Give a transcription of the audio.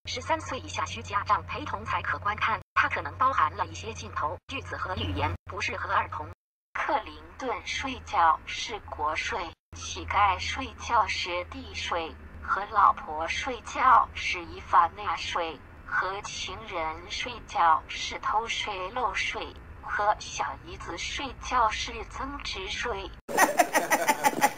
13岁以下需家长陪同才可观看，它可能包含了一些镜头、句子和语言，不适合儿童。克林顿睡觉是国税，乞丐睡觉是地税，和老婆睡觉是依法纳税，和情人睡觉是偷税漏税，和小姨子睡觉是增值税。